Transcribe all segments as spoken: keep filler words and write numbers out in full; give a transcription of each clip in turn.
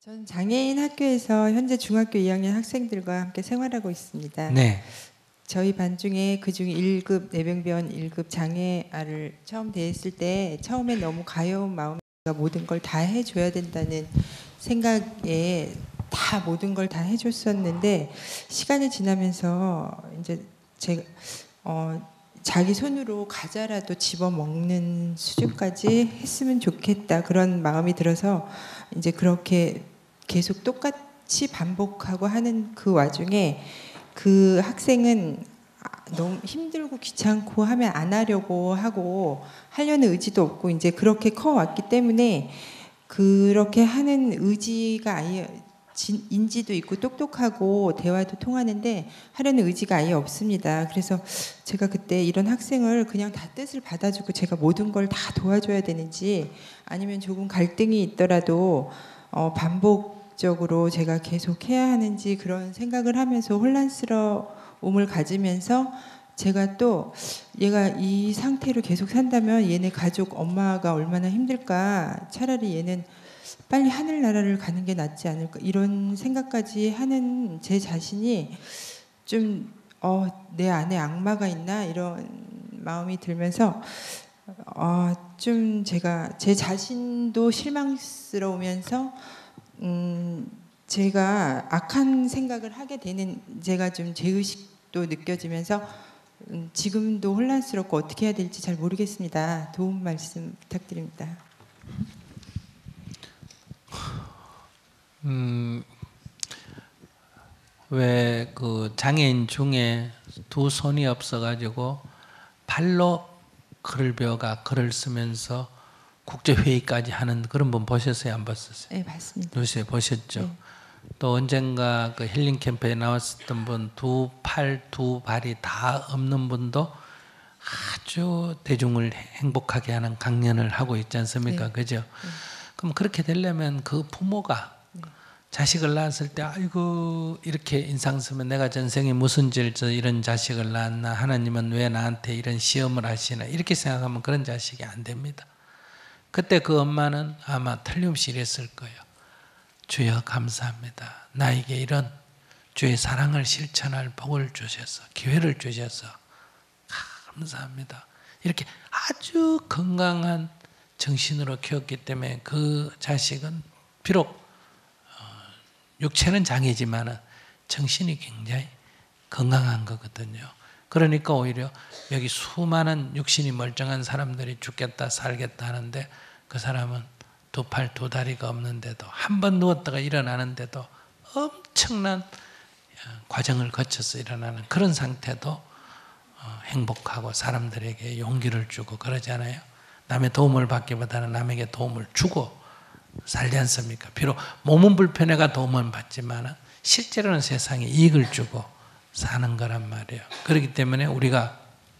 저는 장애인 학교에서 현재 중학교 이 학년 학생들과 함께 생활하고 있습니다. 네. 저희 반 중에 그중 일 급 내병변 일 급 장애아를 처음 대했을 때 처음에 너무 가여운 마음이 모든 걸 다 해줘야 된다는 생각에 다 모든 걸 다 해줬었는데 시간이 지나면서 이제 제가 어, 자기 손으로 과자라도 집어 먹는 수준까지 했으면 좋겠다 그런 마음이 들어서 이제 그렇게 계속 똑같이 반복하고 하는 그 와중에 그 학생은 너무 힘들고 귀찮고 하면 안 하려고 하고 하려는 의지도 없고 이제 그렇게 커왔기 때문에 그렇게 하는 의지가 아예 인지도 있고 똑똑하고 대화도 통하는데 하려는 의지가 아예 없습니다. 그래서 제가 그때 이런 학생을 그냥 다 뜻을 받아주고 제가 모든 걸 다 도와줘야 되는지 아니면 조금 갈등이 있더라도 어, 반복적으로 제가 계속 해야 하는지 그런 생각을 하면서 혼란스러움을 가지면서 제가 또 얘가 이 상태로 계속 산다면 얘네 가족 엄마가 얼마나 힘들까, 차라리 얘는 빨리 하늘나라를 가는 게 낫지 않을까 이런 생각까지 하는 제 자신이 좀 어, 내 안에 악마가 있나 이런 마음이 들면서 어, 좀 제가 제 자신도 실망스러우면서 음, 제가 악한 생각을 하게 되는 제가 좀 죄의식도 느껴지면서 음, 지금도 혼란스럽고 어떻게 해야 될지 잘 모르겠습니다. 도움 말씀 부탁드립니다. 음, 왜 그 장애인 중에 두 손이 없어가지고 발로 글을 배워가 글을 쓰면서 국제회의까지 하는 그런 분 보셨어요? 안 보셨어요? 네, 봤습니다. 요새 보셨죠? 네. 또 언젠가 그 힐링 캠프에 나왔었던 분, 두 팔, 두 발이 다 없는 분도 아주 대중을 행복하게 하는 강연을 하고 있지 않습니까? 네. 그죠? 네. 그럼 그렇게 되려면 그 부모가 네. 자식을 낳았을 때 아이고 이렇게 인상 쓰면 내가 전생에 무슨 죄를 져 이런 자식을 낳았나, 하나님은 왜 나한테 이런 시험을 하시나, 이렇게 생각하면 그런 자식이 안 됩니다. 그때 그 엄마는 아마 틀림없이 이랬을 거예요. 주여 감사합니다. 나에게 이런 주의 사랑을 실천할 복을 주셔서, 기회를 주셔서 감사합니다. 이렇게 아주 건강한 정신으로 키웠기 때문에 그 자식은 비록 육체는 장애지만 정신이 굉장히 건강한 거거든요. 그러니까 오히려 여기 수많은 육신이 멀쩡한 사람들이 죽겠다 살겠다 하는데 그 사람은 두 팔 두 다리가 없는데도 한 번 누웠다가 일어나는데도 엄청난 과정을 거쳐서 일어나는 그런 상태도 행복하고 사람들에게 용기를 주고 그러잖아요. 남의 도움을 받기보다는 남에게 도움을 주고 살지 않습니까? 비록 몸은 불편해가 도움은 받지만 실제로는 세상에 이익을 주고 사는 거란 말이에요. 그렇기 때문에 우리가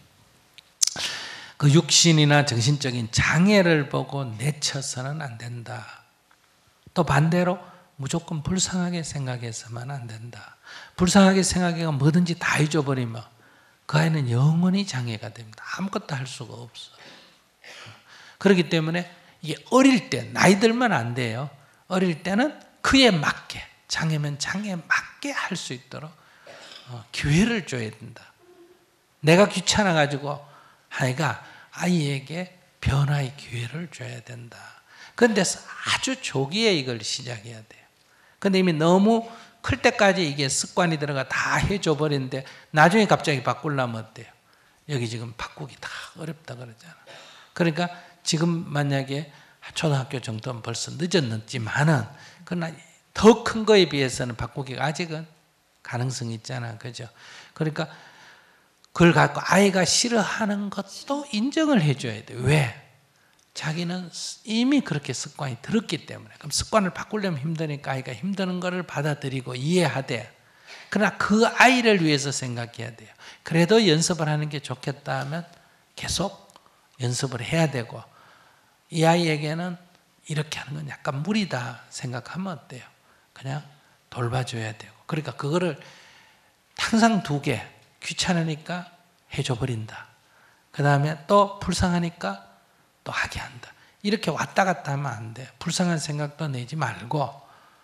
그 육신이나 정신적인 장애를 보고 내쳐서는 안 된다. 또 반대로 무조건 불쌍하게 생각해서만 안 된다. 불쌍하게 생각해서 뭐든지 다 해줘버리면 그 아이는 영원히 장애가 됩니다. 아무것도 할 수가 없어. 그렇기 때문에 이게 어릴 때, 나이 들면 안 돼요. 어릴 때는 그에 맞게, 장애면 장애에 맞게 할 수 있도록 어, 기회를 줘야 된다. 내가 귀찮아가지고 아이가 아이에게 변화의 기회를 줘야 된다. 그런데 아주 조기에 이걸 시작해야 돼요. 근데 이미 너무 클 때까지 이게 습관이 들어가 다 해줘 버리는데 나중에 갑자기 바꾸려면 어때요? 여기 지금 바꾸기 다 어렵다 그러잖아. 그러니까 지금 만약에 초등학교 정도는 벌써 늦었지만은 그러나 더 큰 거에 비해서는 바꾸기가 아직은 가능성이 있잖아. 그죠? 그러니까 그걸 갖고 아이가 싫어하는 것도 인정을 해줘야 돼. 왜? 자기는 이미 그렇게 습관이 들었기 때문에. 그럼 습관을 바꾸려면 힘드니까 아이가 힘드는 거를 받아들이고 이해하되, 그러나 그 아이를 위해서 생각해야 돼요. 그래도 연습을 하는 게 좋겠다 하면 계속 연습을 해야 되고, 이 아이에게는 이렇게 하는 건 약간 무리다 생각하면 어때요? 그냥 돌봐줘야 되고. 그러니까 그거를 항상 두 개, 귀찮으니까 해줘 버린다. 그 다음에 또 불쌍하니까 또 하게 한다. 이렇게 왔다 갔다 하면 안 돼. 불쌍한 생각도 내지 말고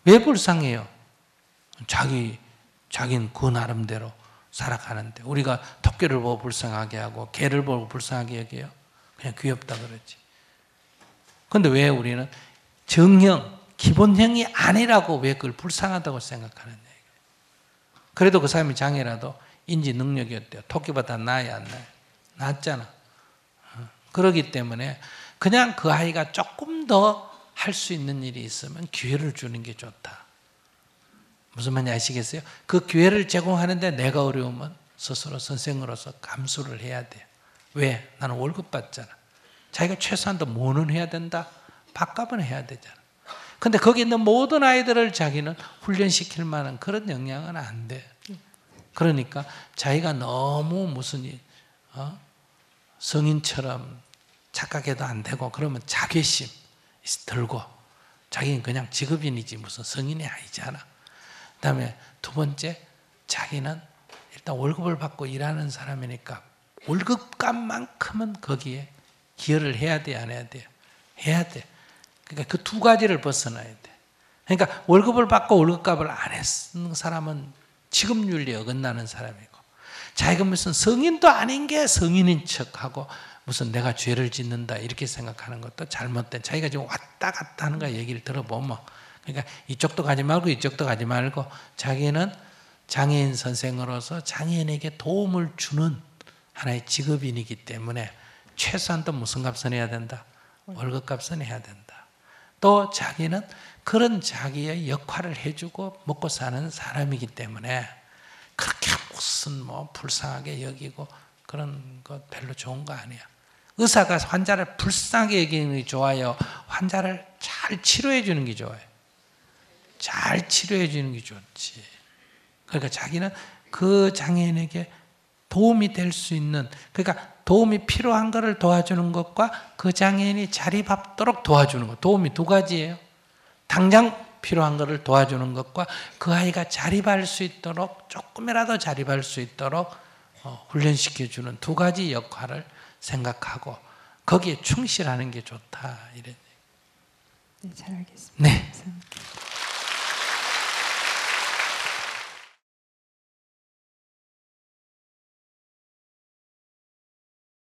왜 불쌍해요? 자기, 자기는 그 나름대로 살아가는데 우리가 토끼를 보고 불쌍하게 하고 개를 보고 불쌍하게 여겨요? 그냥 귀엽다 그러지. 그런데 왜 우리는 정형, 기본형이 아니라고 왜 그걸 불쌍하다고 생각하는 얘기예요? 그래도 그 사람이 장애라도 인지 능력이 어때요? 토끼보다 나아야 안 나아요? 낫잖아. 그렇기 때문에 그냥 그 아이가 조금 더 할 수 있는 일이 있으면 기회를 주는 게 좋다. 무슨 말인지 아시겠어요? 그 기회를 제공하는데 내가 어려우면 스스로 선생으로서 감수를 해야 돼요. 왜? 나는 월급 받잖아. 자기가 최소한도 뭐는 해야 된다? 밥값은 해야 되잖아. 근데 거기 있는 모든 아이들을 자기는 훈련시킬 만한 그런 역량은 안 돼. 그러니까 자기가 너무 무슨 일, 어? 성인처럼 착각해도 안 되고 그러면 자괴심 들고 자기는 그냥 직업인이지 무슨 성인이 아니잖아. 그 다음에 두 번째, 자기는 일단 월급을 받고 일하는 사람이니까 월급값만큼은 거기에 기여를 해야 돼, 안 해야 돼요? 해야 돼. 그러니까 그 두 가지를 벗어나야 돼. 그러니까 월급을 받고 월급값을 안 했는 사람은 직업윤리 어긋나는 사람이고, 자기가 무슨 성인도 아닌 게 성인인 척하고 무슨 내가 죄를 짓는다 이렇게 생각하는 것도 잘못된, 자기가 지금 왔다 갔다 하는 거 얘기를 들어보면, 그러니까 이쪽도 가지 말고 이쪽도 가지 말고 자기는 장애인 선생으로서 장애인에게 도움을 주는 하나의 직업인이기 때문에 최소한도 무슨 값은 해야 된다? 월급값은 해야 된다. 또 자기는 그런 자기의 역할을 해주고 먹고 사는 사람이기 때문에 그렇게 무슨 뭐 불쌍하게 여기고 그런 거 별로 좋은 거 아니야. 의사가 환자를 불쌍하게 여기는 게 좋아요? 환자를 잘 치료해 주는 게 좋아요? 잘 치료해 주는 게 좋지. 그러니까 자기는 그 장애인에게 도움이 될 수 있는, 그러니까 도움이 필요한 것을 도와주는 것과 그 장애인이 자립하도록 도와주는 것, 도움이 두 가지예요. 당장 필요한 것을 도와주는 것과 그 아이가 자립할 수 있도록, 조금이라도 자립할 수 있도록 훈련시켜주는 두 가지 역할을 생각하고 거기에 충실하는 게 좋다, 이런. 네, 잘 알겠습니다. 네. 감사합니다.